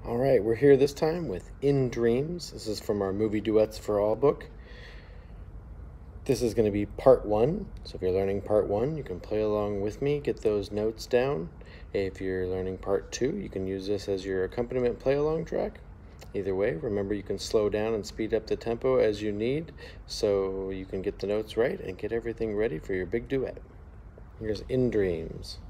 All right, we're here this time with In Dreams. This is from our Movie Duets for All book. This is going to be part one. So if you're learning part one, you can play along with me, get those notes down. If you're learning part two, you can use this as your accompaniment play along track. Either way, remember you can slow down and speed up the tempo as you need so you can get the notes right and get everything ready for your big duet. Here's In Dreams.